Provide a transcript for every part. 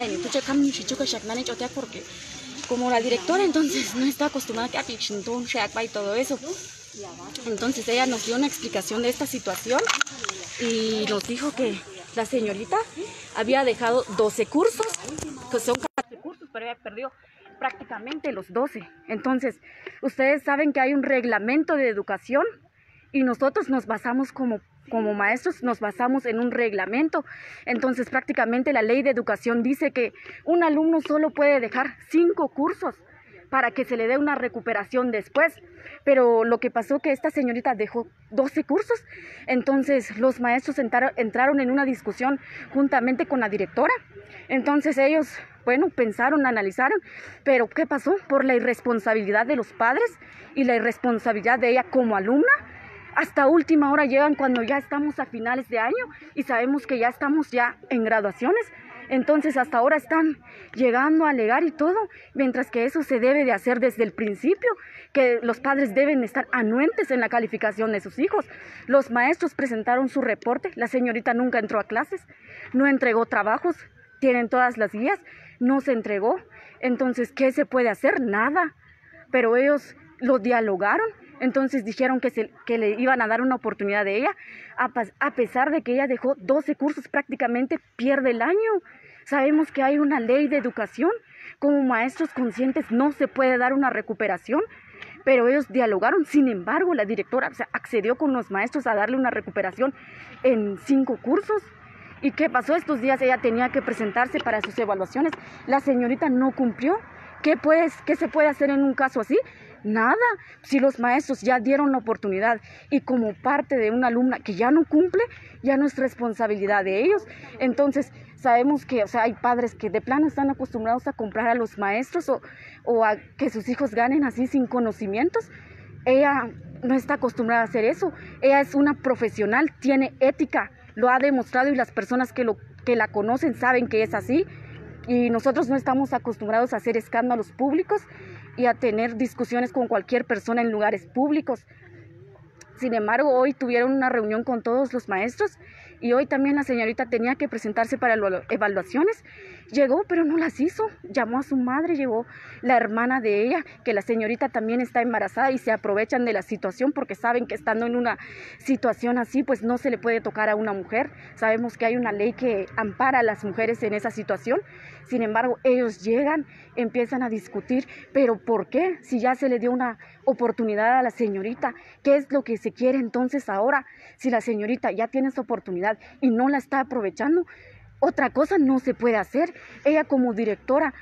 Porque como la directora entonces no está acostumbrada a que y todo eso, entonces ella nos dio una explicación de esta situación y nos dijo que la señorita había dejado 12 cursos, que son 14 cursos, pero ella perdió prácticamente los 12. Entonces, ustedes saben que hay un reglamento de educación y nosotros nos basamos como maestros, nos basamos en un reglamento. Entonces, prácticamente la ley de educación dice que un alumno solo puede dejar 5 cursos para que se le dé una recuperación después. Pero lo que pasó que esta señorita dejó 12 cursos, entonces los maestros entraron en una discusión juntamente con la directora. Entonces ellos, bueno, pensaron, analizaron, pero ¿qué pasó? Por la irresponsabilidad de los padres y la irresponsabilidad de ella como alumna, hasta última hora llegan cuando ya estamos a finales de año y sabemos que ya estamos ya en graduaciones. Entonces hasta ahora están llegando a alegar y todo, mientras que eso se debe de hacer desde el principio, que los padres deben estar anuentes en la calificación de sus hijos. Los maestros presentaron su reporte, la señorita nunca entró a clases, no entregó trabajos, tienen todas las guías, no se entregó. Entonces, ¿qué se puede hacer? Nada. Pero ellos lo dialogaron. Entonces dijeron que le iban a dar una oportunidad de ella, a pesar de que ella dejó 12 cursos, prácticamente pierde el año. Sabemos que hay una ley de educación, como maestros conscientes no se puede dar una recuperación, pero ellos dialogaron. Sin embargo, la directora accedió con los maestros a darle una recuperación en 5 cursos. ¿Y qué pasó? Estos días ella tenía que presentarse para sus evaluaciones, la señorita no cumplió. ¿Qué se puede hacer en un caso así? Nada. Si los maestros ya dieron la oportunidad y como parte de una alumna que ya no cumple, ya no es responsabilidad de ellos. Entonces sabemos que hay padres que de plano están acostumbrados a comprar a los maestros o a que sus hijos ganen así sin conocimientos. Ella no está acostumbrada a hacer eso. Ella es una profesional, tiene ética, lo ha demostrado y las personas que la conocen saben que es así. Y nosotros no estamos acostumbrados a hacer escándalos públicos y a tener discusiones con cualquier persona en lugares públicos. Sin embargo, hoy tuvieron una reunión con todos los maestros y hoy también la señorita tenía que presentarse para evaluaciones. Llegó, pero no las hizo. Llamó a su madre, llegó la hermana de ella, que la señorita también está embarazada y se aprovechan de la situación porque saben que estando en una situación así, pues no se le puede tocar a una mujer. Sabemos que hay una ley que ampara a las mujeres en esa situación. Sin embargo, ellos llegan, empiezan a discutir, pero ¿por qué? Si ya se le dio una oportunidad a la señorita, ¿qué es lo que se quiere entonces ahora? Si la señorita ya tiene esa oportunidad y no la está aprovechando, otra cosa no se puede hacer. Ella como directora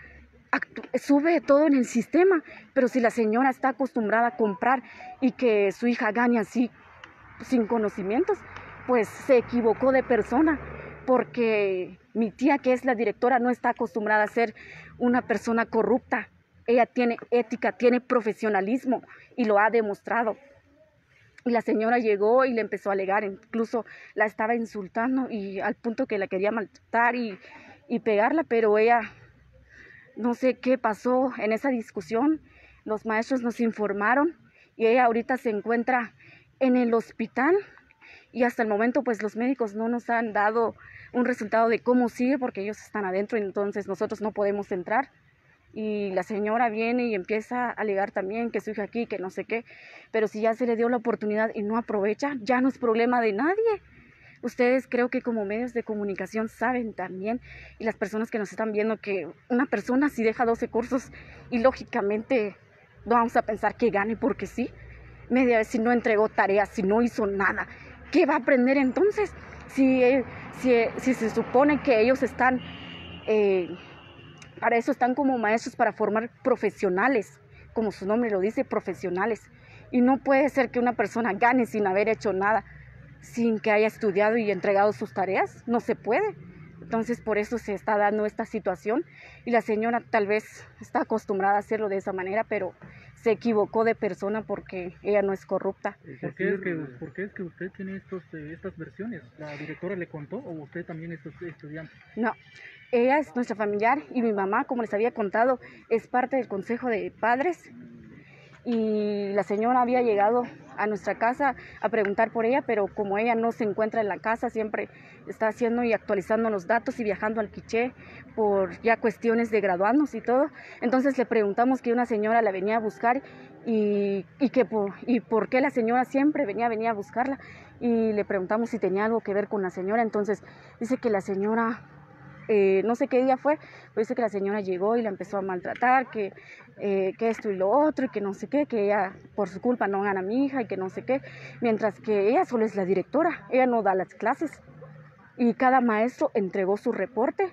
sube todo en el sistema, pero si la señora está acostumbrada a comprar y que su hija gane así sin conocimientos, pues se equivocó de persona, porque mi tía, que es la directora, no está acostumbrada a ser una persona corrupta. Ella tiene ética, tiene profesionalismo y lo ha demostrado. Y la señora llegó y le empezó a alegar, incluso la estaba insultando y al punto que la quería maltratar y pegarla, pero ella, no sé qué pasó en esa discusión. Los maestros nos informaron y ella ahorita se encuentra en el hospital y hasta el momento pues los médicos no nos han dado un resultado de cómo sigue porque ellos están adentro y entonces nosotros no podemos entrar. Y la señora viene y empieza a alegar también que su hija aquí, que no sé qué, pero si ya se le dio la oportunidad y no aprovecha, ya no es problema de nadie. Ustedes creo que como medios de comunicación saben también, y las personas que nos están viendo, que una persona si deja 12 cursos y lógicamente no vamos a pensar que gane porque sí, media vez si no entregó tareas, si no hizo nada, ¿qué va a aprender entonces? Si se supone que ellos están... para eso están como maestros, para formar profesionales, como su nombre lo dice, profesionales. Y no puede ser que una persona gane sin haber hecho nada, sin que haya estudiado y entregado sus tareas. No se puede. Entonces, por eso se está dando esta situación. Y la señora tal vez está acostumbrada a hacerlo de esa manera, pero se equivocó de persona porque ella no es corrupta. ¿Por qué es que usted tiene estas versiones? ¿La directora le contó o usted también es estudiante? No, ella es nuestra familiar y mi mamá, como les había contado, es parte del Consejo de Padres y la señora había llegado a nuestra casa a preguntar por ella, pero como ella no se encuentra en la casa, siempre está haciendo y actualizando los datos y viajando al Quiché por ya cuestiones de graduarnos y todo. Entonces le preguntamos que una señora la venía a buscar y por qué la señora siempre venía a buscarla, y le preguntamos si tenía algo que ver con la señora. Entonces dice que la señora, no sé qué día fue, pero dice que la señora llegó y la empezó a maltratar, que esto y lo otro, y que no sé qué, que ella por su culpa no gana a mi hija y que no sé qué, mientras que ella solo es la directora, ella no da las clases, y cada maestro entregó su reporte.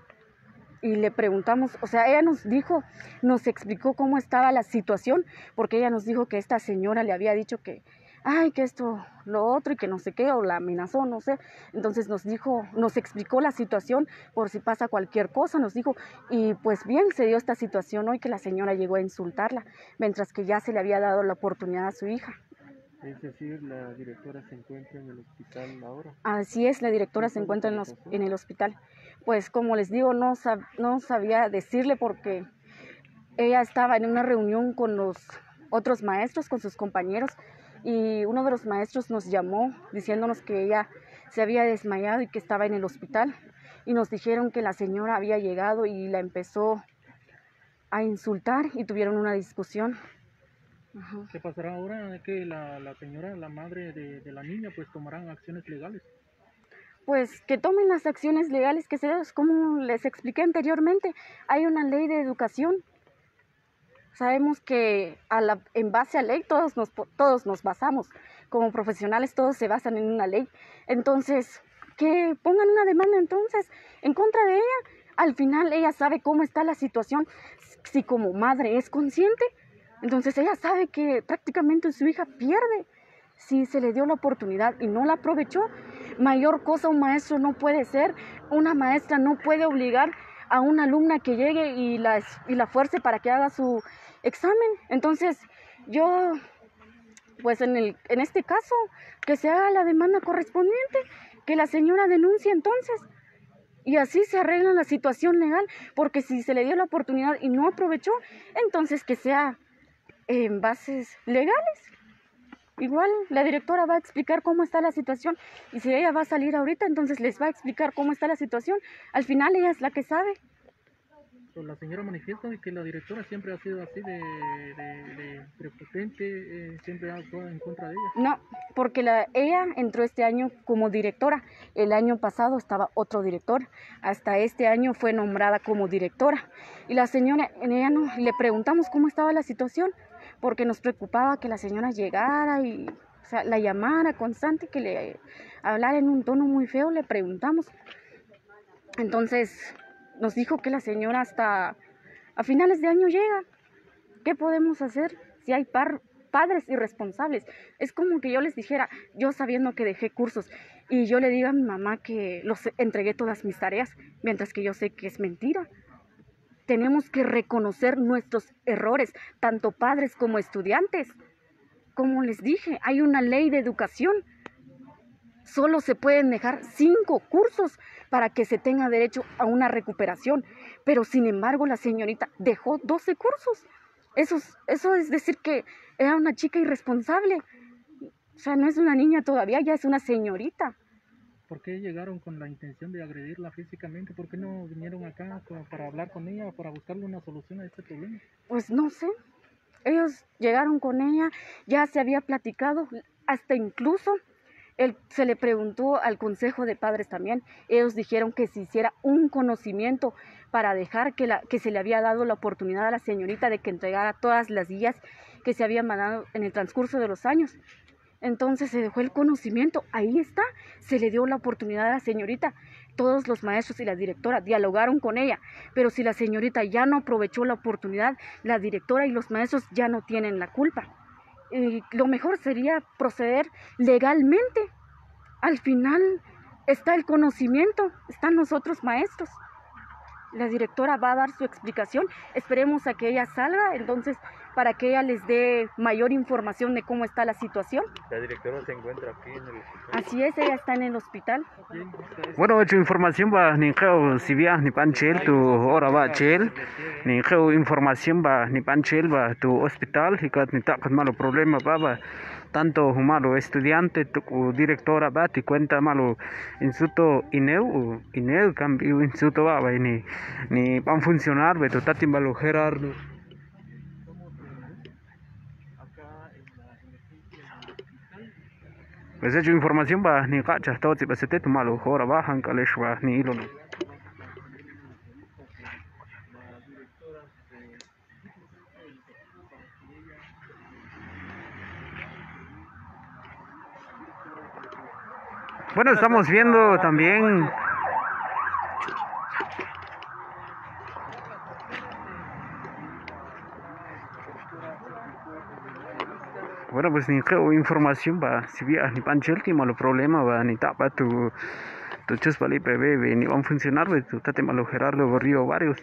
Y le preguntamos, o sea, ella nos explicó cómo estaba la situación, porque ella nos dijo que esta señora le había dicho que, ay, que esto, lo otro, y que no sé qué, o la amenazó, no sé. Entonces nos explicó la situación por si pasa cualquier cosa, nos dijo, y pues bien, se dio esta situación hoy que la señora llegó a insultarla, mientras que ya se le había dado la oportunidad a su hija. Es decir, la directora se encuentra en el hospital ahora. Así es, la directora se encuentra en el hospital. Pues como les digo, no sabía decirle porque ella estaba en una reunión con los otros maestros, con sus compañeros, y uno de los maestros nos llamó diciéndonos que ella se había desmayado y que estaba en el hospital, y nos dijeron que la señora había llegado y la empezó a insultar y tuvieron una discusión. Ajá. ¿Qué pasará ahora? Que la señora, la madre de la niña, pues tomarán acciones legales. Pues que tomen las acciones legales que se den, como les expliqué anteriormente, hay una ley de educación. Sabemos que en base a ley todos nos basamos, como profesionales todos se basan en una ley. Entonces, que pongan una demanda entonces en contra de ella. Al final ella sabe cómo está la situación, si como madre es consciente, entonces ella sabe que prácticamente su hija pierde. Si se le dio la oportunidad y no la aprovechó, mayor cosa un maestro no puede ser. Una maestra no puede obligar a una alumna que llegue y la fuerce para que haga su examen. Entonces yo, pues en este caso, que se haga la demanda correspondiente, que la señora denuncie entonces, y así se arregla la situación legal, porque si se le dio la oportunidad y no aprovechó, entonces que sea en bases legales. Igual la directora va a explicar cómo está la situación, y si ella va a salir ahorita, entonces les va a explicar cómo está la situación. Al final ella es la que sabe. La señora manifiesta que la directora siempre ha sido así de prepotente, siempre ha actuado en contra de ella. No, porque ella entró este año como directora. El año pasado estaba otro director. Hasta este año fue nombrada como directora. Y la señora, le preguntamos cómo estaba la situación, porque nos preocupaba que la señora llegara y, o sea, la llamara constante, que le hablara en un tono muy feo. Le preguntamos. Entonces nos dijo que la señora hasta a finales de año llega. ¿Qué podemos hacer si hay padres irresponsables? Es como que yo les dijera, yo sabiendo que dejé cursos, y yo le diga a mi mamá que entregué todas mis tareas, mientras que yo sé que es mentira. Tenemos que reconocer nuestros errores, tanto padres como estudiantes. Como les dije, hay una ley de educación. Solo se pueden dejar 5 cursos para que se tenga derecho a una recuperación, pero sin embargo la señorita dejó 12 cursos. Eso es decir que era una chica irresponsable. O sea, no es una niña todavía, ya es una señorita. ¿Por qué llegaron con la intención de agredirla físicamente? ¿Por qué no vinieron acá para hablar con ella, para buscarle una solución a este problema? Pues no sé. Ellos llegaron con ella, ya se había platicado, hasta incluso se le preguntó al Consejo de Padres también. Ellos dijeron que se hiciera un conocimiento para dejar que se le había dado la oportunidad a la señorita de que entregara todas las guías que se habían mandado en el transcurso de los años. Entonces se dejó el conocimiento, ahí está, se le dio la oportunidad a la señorita. Todos los maestros y la directora dialogaron con ella, pero si la señorita ya no aprovechó la oportunidad, la directora y los maestros ya no tienen la culpa. Lo mejor sería proceder legalmente. Al final está el conocimiento, están nosotros maestros. La directora va a dar su explicación, esperemos a que ella salga, entonces, para que ella les dé mayor información de cómo está la situación. La directora se encuentra aquí en el hospital. Así es, ella está en el hospital. Bueno, tu información va ni creo si via ni panchel tu hora va chel ni creo información va ni panchel va tu hospital y que ni ta malo problema va tanto malo estudiante tu directora va te cuenta malo instituto ineu cambio instituto va ni van funcionar ve tu tati malo Gerardo. Pues hecho información va ni cacha todo si pasete tu malo ahora bajan calesh va ni hilo no. Bueno, estamos viendo también bueno pues ni creo información va si vía ni panchelti malo problema va ni tapa tu chuspali bebé ni van a funcionar ve tu tate malo Gerardo Gorrío varios.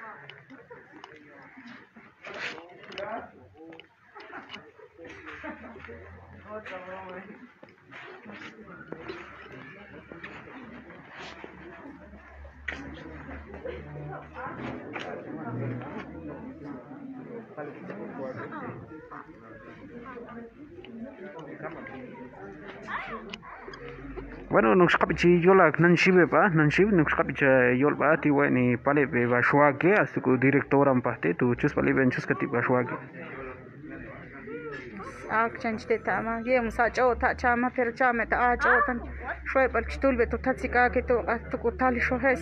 Bueno, nos capichi yola nanshibe pa nanshibe nos capicha yol ba ti ni pale be ba shwake asu ku director am pate tu chus pale ben chus kati ba shwake ak chanchte tama ye musa ta chama per chama ta a tan shoy par kshtul be tu tatsika ke tu ku tali shohes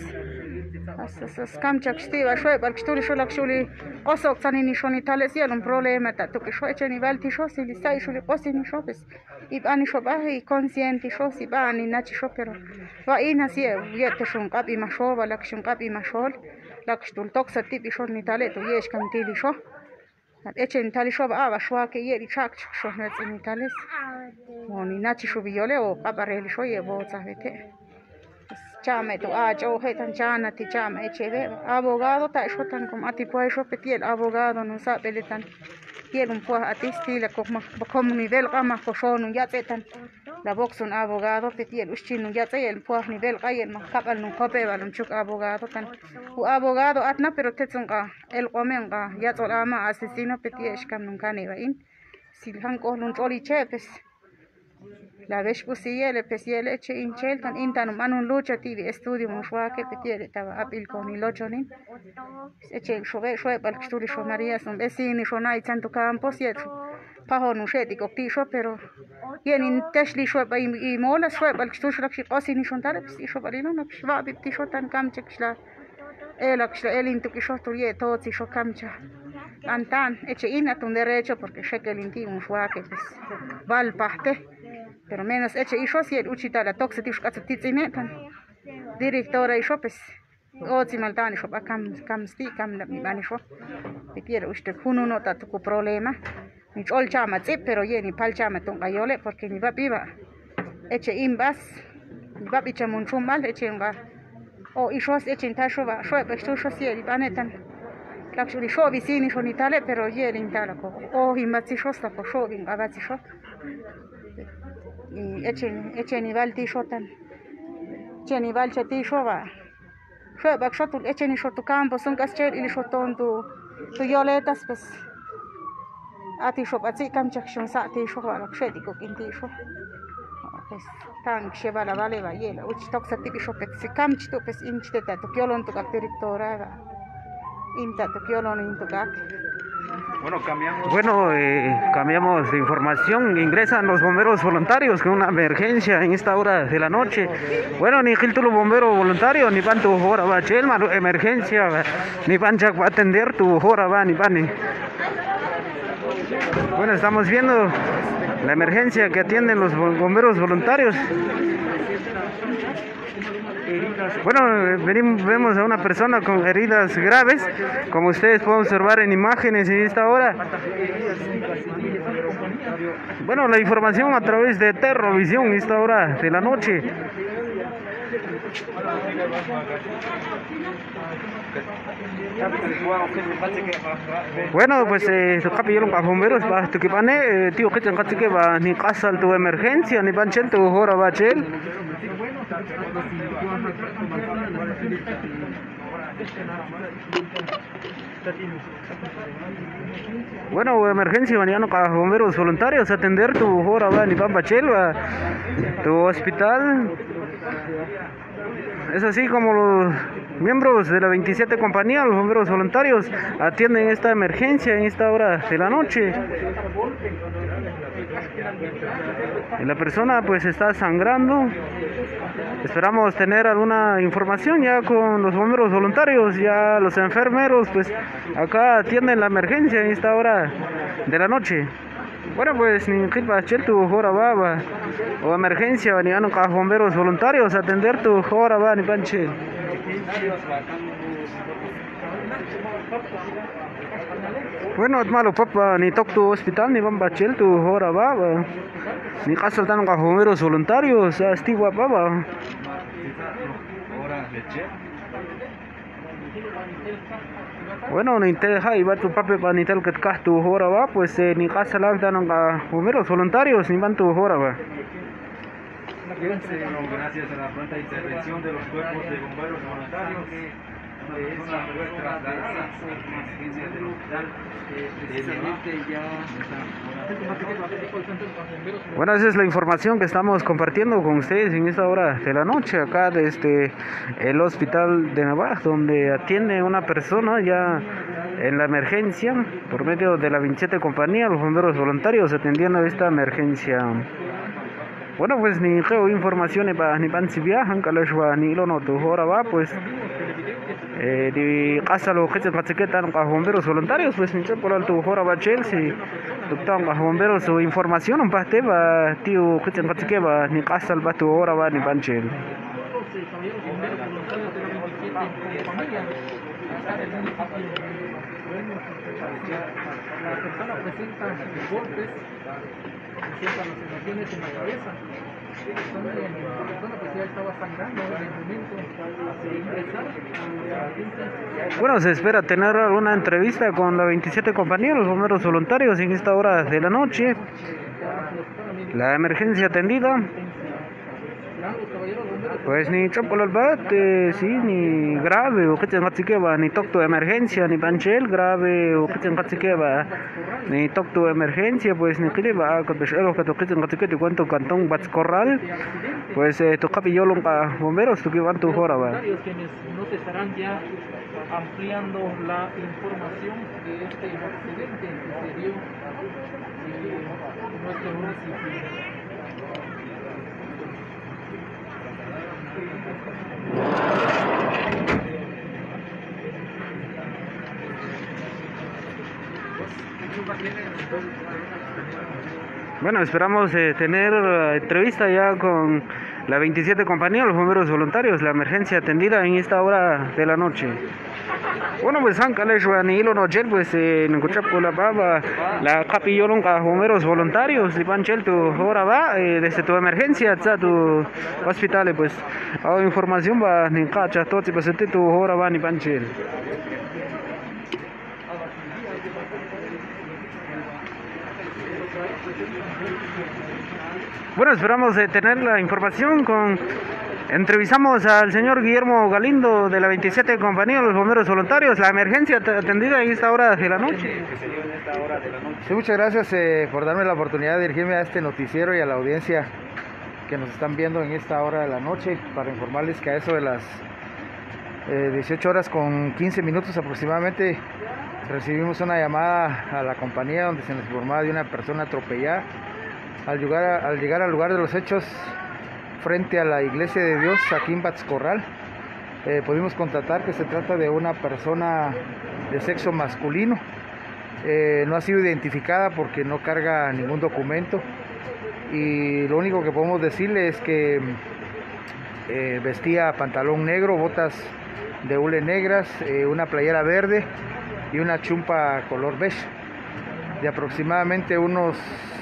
as kam chakshti va shoy par kshtul sho lakshuli osok tani ni shoni tales ye un problema ta tu ke shoy cheni valti sho si sai shuli qosi ni shopes ibani sho ba hi conscienti sho si ba ni nachi sho pero va ina si ye te shun qabi ma sho va lakshun qabi ma shol lakshtul toksati bi shol ni tale tu yesh kam tili sho echen tali sho ba shwa ke ye ri chak sho net ni tales moni nachi sho biole o qabareli sho ye bo tsavete chame tu acho hetan chana ti chama echeve abogado ta sho tan como ati puai sho petiel abogado no sa peletan quiero un pues atisti la como nivel gama ko no ya tetan la box un abogado petiel uschino ya te el pues nivel gayen ma kapal no kope balun chuk abogado tan u abogado atna pero tetsunga el qomenga ya tolama asesino petiesh kam nunca ne va in silhan ko lun toli chepes la vez pusiele pesiele che inchel tan intan manun lucha tivi estudio mushwa ke petiele tava apil con il lochonin eche shove shove bal studi sho maria son vesini sho nai tanto campo siet paho no sheti ko tisho pero yen teshli sho ba i mola sho bal studi sho lakshi qasini sho tare psi sho balino nak shva bi tisho tan kamche kshla elakshla elin tu kisho tu ye to ti sho kamcha antan eche ina tun derecho porque shekelin ti mushwa ke pues val pahte pero menos eche isho si el uchita la toxe tish katsutitsine tan directora isho pues oti maltani sho kam sti kam la bani sho pipiero uste kunu no ta tu problema ni chol chama tsi pero ye ni pal chama ton gayole porque ni va piba eche imbas ni va bicha munchum mal eche nga o isho eche ta sho va sho be sho si el banetan lakshuri sho visini sho ni tale pero ye el intala ko o himatsi sho sta ko sho vin agatsi sho y eche nivel tishotan che nivel chati shova shova shotul eche ni shotu campo son kaschel ili shoton tu yoletas pues ati shop atsi kam chakshon sa ti shova la shedi ko kinti sho pues tan sheva la vale va yela uch tok sa ti shop etsi kam chito pues inchte ta to kyolon to kak directora va inta to kyolon into kak. Bueno, cambiamos de información. Ingresan los bomberos voluntarios con una emergencia en esta hora de la noche. Bueno, ni Giltulo bombero voluntario, ni pan tu hora va chelma, emergencia, ni panchak va a atender tu hora va, ni pan. Bueno, estamos viendo la emergencia que atienden los bomberos voluntarios. Bueno, vemos a una persona con heridas graves, como ustedes pueden observar en imágenes en esta hora. Bueno, la información a través de Terrovisión en esta hora de la noche. Bueno, pues su capillón para bomberos para tu que pane tío que tenga que va ni casa tu emergencia ni panchen tu hora va chel. Bueno, emergencia, mañana con bomberos voluntarios a atender tu hora, va, ni Pampachelva, tu hospital. Es así como los miembros de la 27 compañía, los bomberos voluntarios, atienden esta emergencia en esta hora de la noche. Y la persona pues está sangrando. Esperamos tener alguna información ya con los bomberos voluntarios, ya los enfermeros pues acá atienden la emergencia en esta hora de la noche. Bueno, pues ni tu hora va o emergencia ni a los bomberos voluntarios a atender tu hora va ni panche. Bueno, es malo papa ni toc tu hospital ni van bachel tu hora va ni casa tan los bomberos voluntarios a estigua papa. Bueno, ni te deja iba tu papel para ni tel que tu hora va, pues ni casa la dan los bomberos voluntarios ni van tu hora va. Gracias a la pronta intervención de los cuerpos de bomberos voluntarios, bueno, esa es la información que estamos compartiendo con ustedes en esta hora de la noche acá desde el hospital de Navaja, donde atiende una persona ya en la emergencia por medio de la 27 compañía, los bomberos voluntarios atendiendo esta emergencia. Bueno, pues ni creo informaciones para ni pan si viajan, ni lo no tu hora va, pues di casa lo que se pachequetan con bomberos voluntarios, pues ni por alto hora va Chelsea, doctor con bomberos o información un parte va tío que se pacheque va ni casa al tu hora va ni panchel. La persona presenta golpes, presenta lastimaciones en la cabeza. Entonces, la persona pues ya estaba sangrando en el momento de ingresar. Bueno, se espera tener alguna entrevista con la 27 compañía, los bomberos voluntarios en esta hora de la noche. La emergencia atendida. Pues ni chopo el bate, sí, ni grave, o que tenga va, ni toc tu emergencia, ni panchel grave, o que tenga va, ni toc tu emergencia, pues ni que va, con los que toque te cuento cantón Bats Corral, pues tu capillo longa bomberos, tu que van tu hora va. Quienes nos estarán ya ampliando la información de este accidente que se dio en nuestro municipio. Bueno, esperamos tener entrevista ya con la 27 compañía, los bomberos voluntarios, la emergencia atendida en esta hora de la noche. Bueno, pues ni hilo no gel, pues en la baba, la capillón con bomberos voluntarios, Lipanchel tu hora va, desde tu emergencia hasta tu hospital, pues información va ni cacha, todo pues tu hora va ni Panchel. Bueno, esperamos tener la información con... Entrevistamos al señor Guillermo Galindo de la 27 compañía, los bomberos voluntarios, la emergencia atendida en esta hora de la noche. Sí, muchas gracias por darme la oportunidad de dirigirme a este noticiero y a la audiencia que nos están viendo en esta hora de la noche para informarles que a eso de las 18 horas con 15 minutos aproximadamente recibimos una llamada a la compañía donde se nos informaba de una persona atropellada. Al llegar al lugar de los hechos, frente a la Iglesia de Dios aquí en Bats Corral, pudimos constatar que se trata de una persona de sexo masculino. No ha sido identificada porque no carga ningún documento, y lo único que podemos decirle es que vestía pantalón negro, botas de hule negras, una playera verde y una chumpa color beige, de aproximadamente unos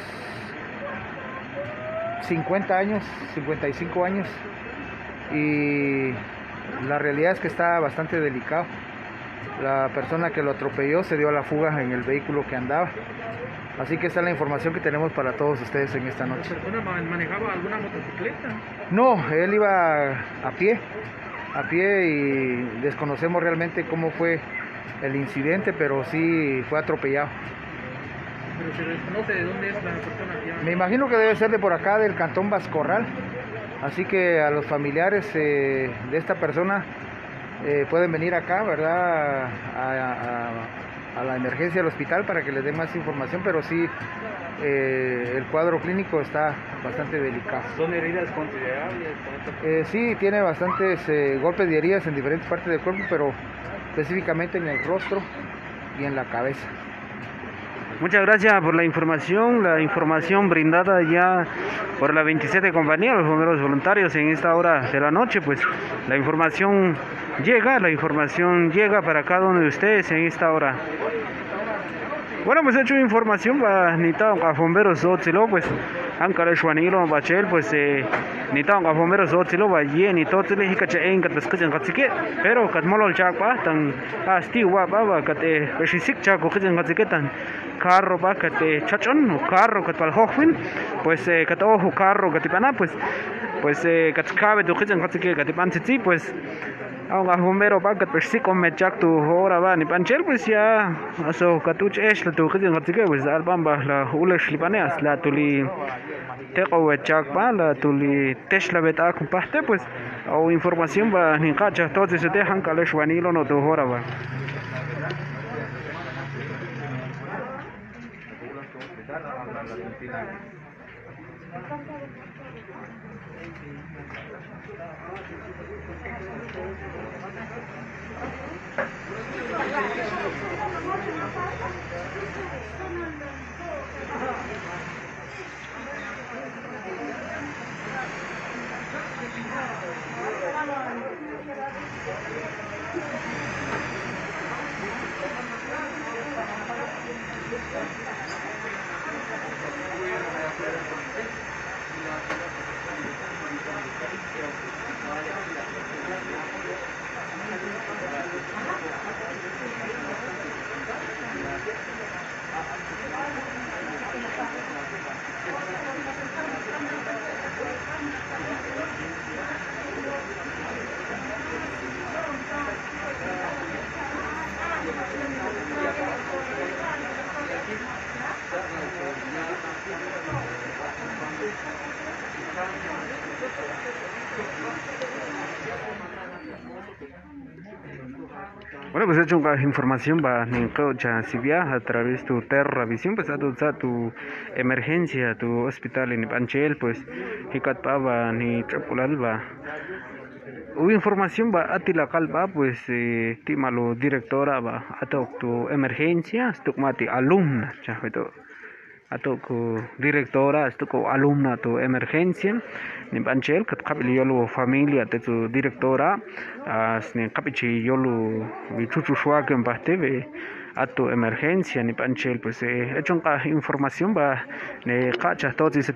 50 años, 55 años, y la realidad es que está bastante delicado. La persona que lo atropelló se dio a la fuga en el vehículo que andaba. Así que esta es la información que tenemos para todos ustedes en esta noche. ¿La persona manejaba alguna motocicleta? No, él iba a pie. a pie y desconocemos realmente cómo fue el incidente, pero sí fue atropellado. Pero se desconoce de dónde es la persona que Me imagino que debe ser de por acá, del cantón Vascorral. Así que a los familiares de esta persona pueden venir acá, ¿verdad? A la emergencia del hospital para que les dé más información, pero sí, el cuadro clínico está bastante delicado. ¿Son heridas considerables? Sí, tiene bastantes golpes y heridas en diferentes partes del cuerpo, pero específicamente en el rostro y en la cabeza. Muchas gracias por la información brindada ya por la 27 compañía, los bomberos voluntarios en esta hora de la noche. Pues la información llega para cada uno de ustedes en esta hora. Bueno, pues he hecho información para a bomberos Otzilo, pues Ankara Shwanilo Bachel, pues a bomberos Otzilo, Bayen y todo le hikacha en Kataskan Katsike, pero Katmolol Chakpa, tan Asti Wababa, Kate Peshisik Chako, Katsiketan, carro ba Kate Chachon, carro Katpal Hochwin, pues Katohu carro Katipana, pues Katskabe to Kitchen Katsike, Katipan Titi, pues a bombero ba kat persi con mechak tu hora ba ni panchel pues ya aso katuch es la tu kidin katike pues albamba la ulesh lipaneas la tuli teko wechak ba la tuli tesla beta comparte pues o información ba ni kacha todo se dejan kalesh vanilo no tu hora ba. Bueno, pues he hecho una información va si viaja a través de tu Terra Visión, pues a tu emergencia, tu hospital en Panchel, pues Hikatpava ni Trapulalba. Hubo información va a Tilacalpa, pues Timalo directora va a tu emergencia, Stukmati alumna, chaveto. A tu directora, tu alumna, tu emergencia, ni Panchel, que capili yolo familia de tu directora, ni capichi yolo bichuchu shuaken basteve a tu emergencia, ni Panchel, pues he hecho una información va ne cacha todo ese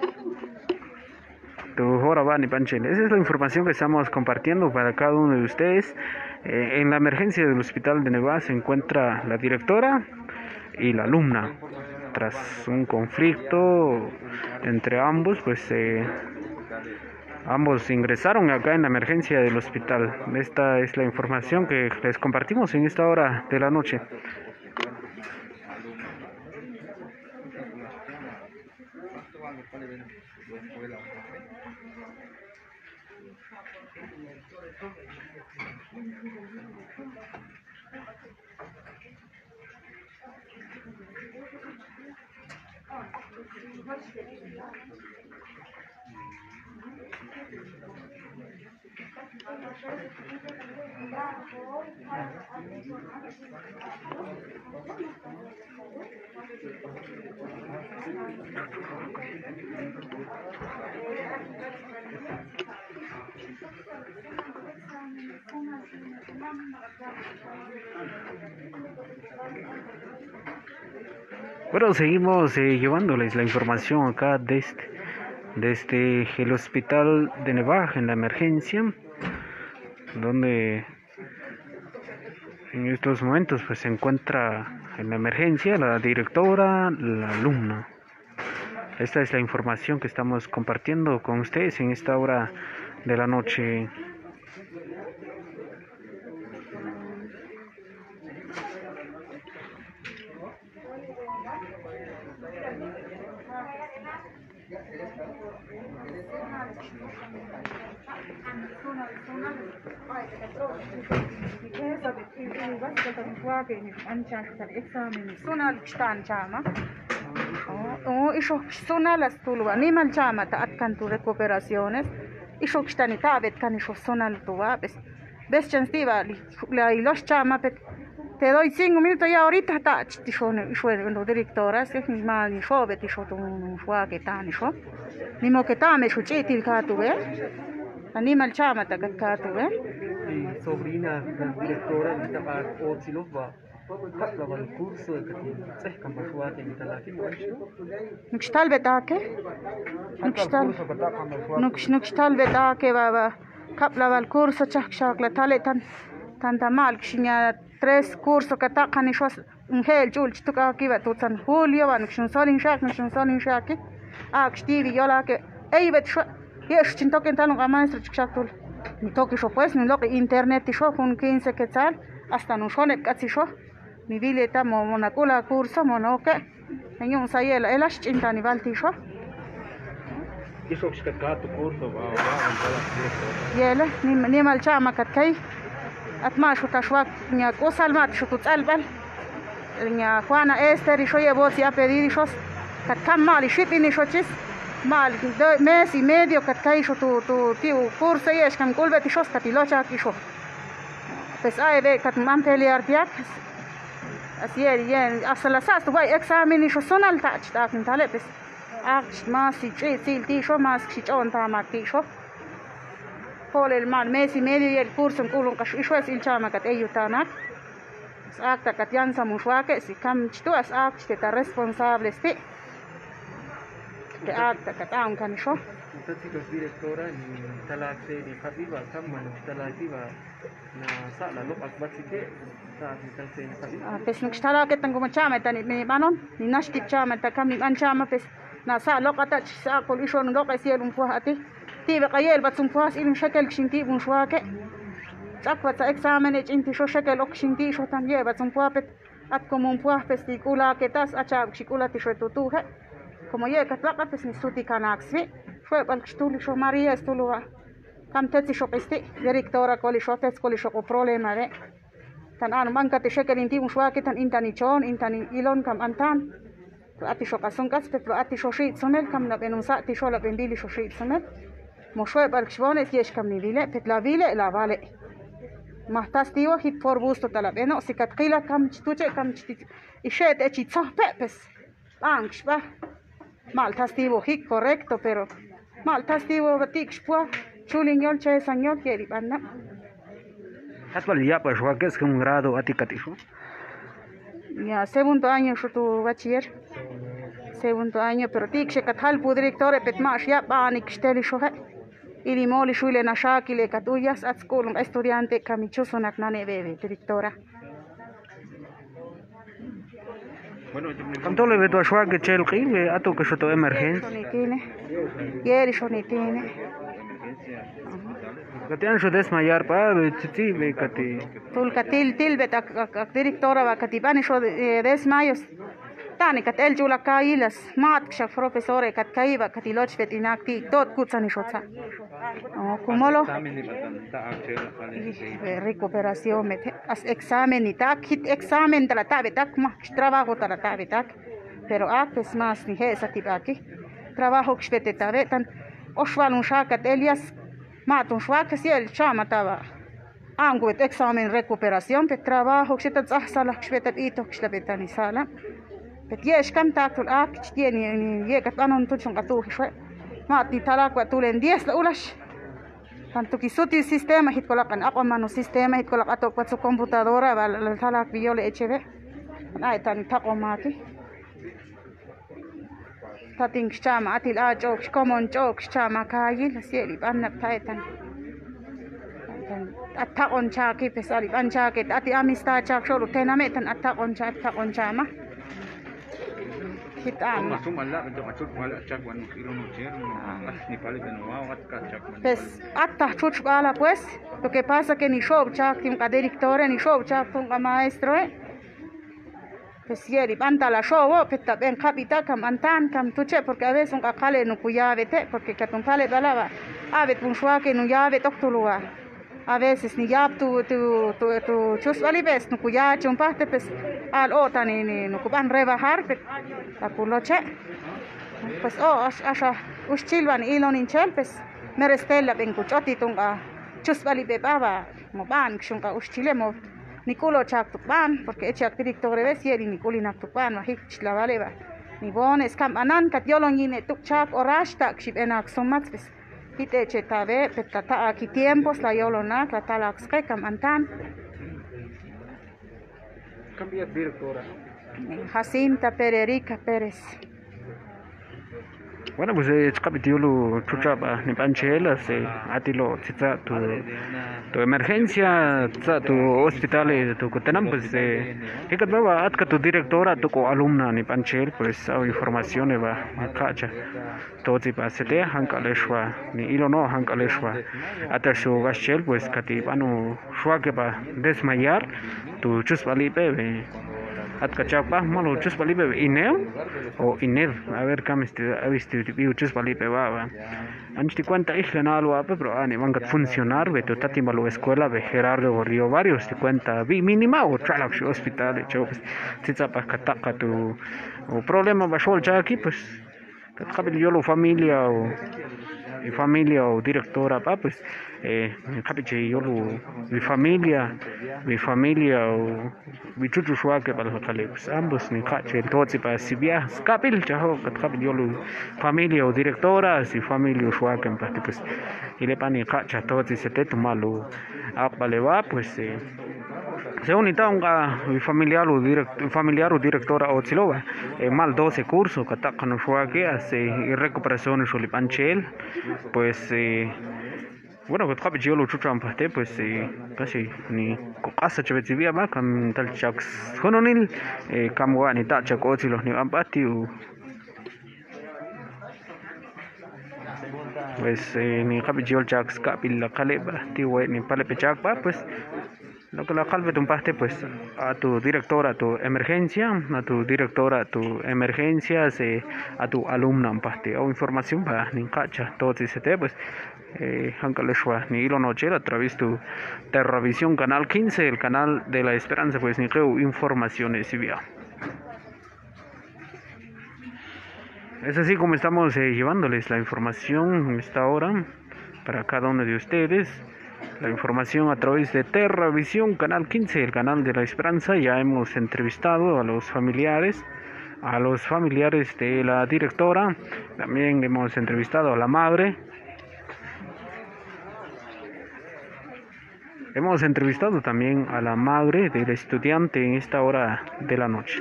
tu hora va ni Panchel. Esa es la información que estamos compartiendo para cada uno de ustedes. En la emergencia del hospital de Neva se encuentra la directora y la alumna. Tras un conflicto entre ambos, pues ambos ingresaron acá en la emergencia del hospital. Esta es la información que les compartimos en esta hora de la noche. Bueno, seguimos llevándoles la información acá desde el hospital de Nevaj en la emergencia, donde en estos momentos pues se encuentra en la emergencia la directora, la alumna. Esta es la información que estamos compartiendo con ustedes en esta hora de la noche. las tulva, animal chama ta atkan tu recuperaciones. Ishok stani tabet kan ishok sonal tu ves chanstiva la ilos chama pet. Te doy 5 minutos ya ahorita ta tishone ishwe directora se ma ni shobe tisho tu shwa que tan isho. Ni mo que ta me shuchiti ka tu animal chama ta ka tu Mi sobrina, la directora, estaba Otsilova. قبل الكورس كان مشروع نكشتال بتاعك نكشتال بتاعك بابا قبل الكورس تشك شغله تالي تان تمال كشنيا 3 كورس كتاقني شو نهيل جول تشتكا كيبا توتن هوليو وانكشن صالين شاكي اكشتيبي يولاك اي بتشو يش تنتوكن تالو غمانس تشكتول نتوكي شو pues نلوقي انترنت شو كون 15 كتال hasta no شونك كاتسي شو mi bileta monakula curso monoke en sayela elash intani valtisho Isok shkatu curso yela ni mal chama katkay atma shu tashwak nya kosalmat shu tutsalbal nya Juana Esther y shoye vos ya pedir shos katkam mali shipini shochis mal mes y medio katkay shu tu tiu curso yesh kan kulbeti shos katilocha kisho pues ay ve katman pelear diak así es, hasta las as, tuve examen y yo son al touch, ta fin tale pues, más si tisho más si chon ta matisho, por el mal mes y medio y el curso en culo que yo es el chama que te ayudanak, acta que te ansa mushwake si cam tú es act que te responsable este, que acta que te han canisho. Entonces directora ni talaxe ni habiba kama ni talaxiba na sala lo akbatsike pues nukstala que tengo chama tani mi manon ni nashti chama ta kam ni an chama pues na sa lokata sa kol ishon loka sielum fuati ti be qayel batsum fuas ilum shakel shinti bun shwake takwa ta examen inti sho shakel ok shinti sho tan ye batsum fuapet at komum fuas pues ti kula que tas acha shikula ti sho tu he como ye ka tlaqa pues ni suti kanaxi fue bal shtuli sho maria stulua kam tetsi sho qisti directora koli sho tets koli sho problema de tan an manka te shekel inti mushwake tan intani chon intani ilon kam antan ati sho kason kas pe ati sho shit somel kam na benun sa ti sho la bendili sho shit somel mo shwe bal shvone tiesh kam ni vile pet la vile la vale mahtas tiwa hit for busto tala beno sikat qila kam chtuche kam chtit ishet echi tsah pepes bang shba mal tastivo hik correcto pero mal tastivo batik shpua chulin yol che sanyol keri banna actual ya pues que es un grado aticatisho ya segundo año yo tu bachiller segundo año pero tik se kathal pu director petmash ya banik steli shohe ili moli shule na shakile katuyas at school estudiante kamichuso naknane bebe directora tanto le vedo a shwa que chel qile ato que shoto emergencia yeri shonitine Katian sho desmayar pa titi be kati tul katil bet ak directora va katibani sho desmayos tani katel jula kailas mat kshak profesore kat kaiba katiloch vetinakti tot kutsani shotsa kumolo recuperación met as examen itak hit examen trata betak ma trabajo trata betak pero apes mas ni hesa tibaki trabajo kshveteta vetan oshwalun shakat Elias matun shwaka si el chama taba anguet examen recuperación pe trabajo que te sala shveta ito kshlepetani sala pe yesh kam takul ak tieni ye kat anon tu chunga tu shwe mati talak wa tulen 10 la ulash tanto kisuti sistema hit kolakan aqamano sistema hit kolak atok pat su computadora val talak viole hv ay tan taqomaki tating chama atil a chok common chok chama kayil sieli banna taitan atta on chaki pesali ban chaki ati amista chak sholu tename tan atta on chama hitam pues atta chuch bala pues lo que pasa que ni show chak tim ka director ni show chak tum ka maestro pues yeri banta la show peta ben capita cam antan cam tuche porque a veces un cacale no cuya vete porque que pale balaba a vet un shwa que no ya vet octulua a veces ni ya tu chus vali ves no cuya chumpate pues al ota ni no kuban rebajar la culoche pues asha uschilvan ilon inchel pues merestella ben kuchoti tunga chus vali bebaba mo ban shunga uschilemo Niculo chak tukban porque echak director ves yeri Niculi nak tukban mahik chla valeba ni bon es kam anan kat yolong ine tuk chak orash tak ship enak somats bis kite chetabe petata aki tiempos la yolona la talak skay kam antan Cambia directora. Jacinta Pererica Pérez. Bueno, pues capítulo chuchaba ni panchela se atilo tita tu emergencia tu hospital tu cotenam pues que va atka tu directora tu alumna ni panchel pues au información va cacha todo tipo se hankaleshwa ni ilono hankaleshwa atashu gashel pues kati panu shwa que va desmayar tu chuspali bebe atka chapa malo chuspali bebe inel o inel a ver cam ha visto biuchus valipe va antes de cuenta isla no lo pero ani van a funcionar ve tu tati malo escuela de Gerardo Río varios te cuenta vi mínima o tralax hospital hecho pues tita pa kataka tu o problema va sol ya aquí pues yo lo familia o directora pa pues capiche yo lo mi familia o mi chuchu shwa que para los ambos ni cache entonces para si via capil chajo capil yo lo familia o directora si familia shwa que para pues y le pani cacha todo se te malo vale va pues según itonga mi familiar o directora o chilova mal 12 cursos que ta con shwa que hace recuperación sobre panchel pues bueno, que trabe yo lo chucham pate pues casi ni casa chavecivia ma cam tal chaks hononil camwa ni ta chakoti los ni ampati pues ni cabe yo chaks capil la caleba ti ni pale pechak pa pues lo que la calve un paste pues a tu directora tu emergencia a tu directora tu emergencia a tu alumna un paste o información para ni cacha todo ese te pues Hankaleshwa ni Ilo Noche a través de Terravisión Canal 15, el canal de la esperanza, pues ni creo informaciones y vía. Es así como estamos llevándoles la información en esta hora para cada uno de ustedes. La información a través de Terravisión Canal 15, el canal de la esperanza. Ya hemos entrevistado a los familiares de la directora. También hemos entrevistado a la madre. Hemos entrevistado también a la madre del estudiante en esta hora de la noche.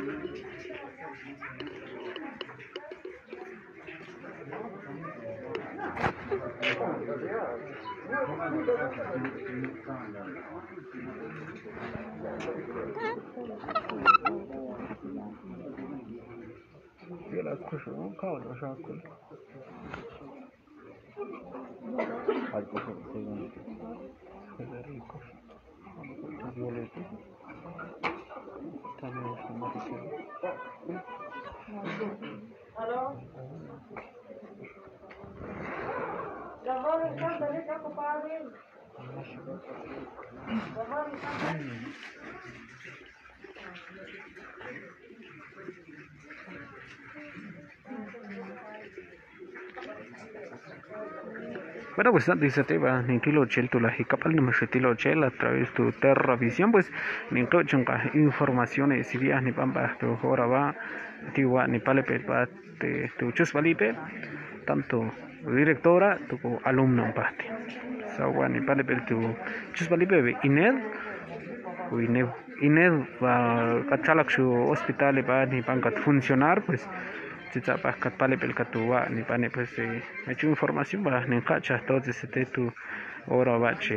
Bueno, pues dice te va ni kilo chelto la hicapal ni machitilo chel a través de tu Terravisión pues ni cochunga informaciones si vías ni pamba tu hora va tiwa ni palepe pa tu chus valipe tanto directora tu alumna un parte sawa ni palepe tu chus valipe ined va kachalak su hospital va ni pankat funcionar pues tita pas kat pale pel katua ni pane pues me hecho información va ni cacha todo ese tu ora bache.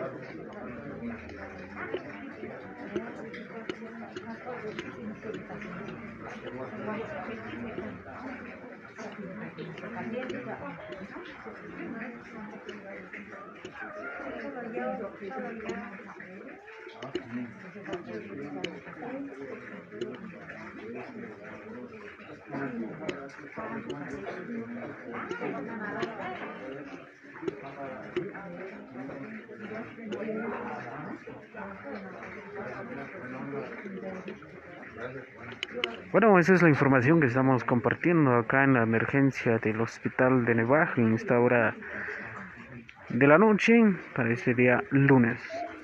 Bueno, esa es la información que estamos compartiendo acá en la emergencia del hospital de Nevaj en esta hora de la noche para este día lunes.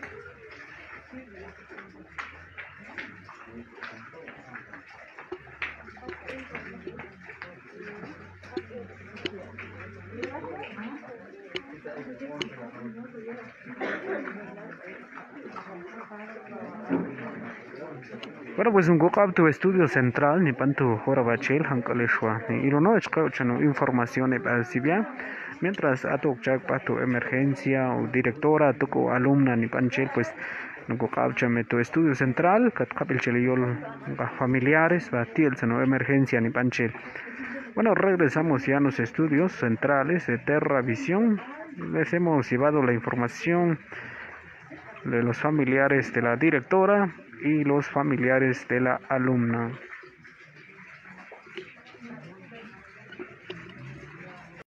Bueno, pues un tu estudio central ni pantu hora bachel hankaleshwa ni irono chano información bien mientras ato chak patu emergencia o directora toko alumna ni panchel pues no chame tu estudio central kat kapil cheliyol familiares va tiel sano emergencia ni panchel. Bueno, regresamos ya a los estudios centrales de Terra Visión. Les hemos llevado la información de los familiares de la directora y los familiares de la alumna.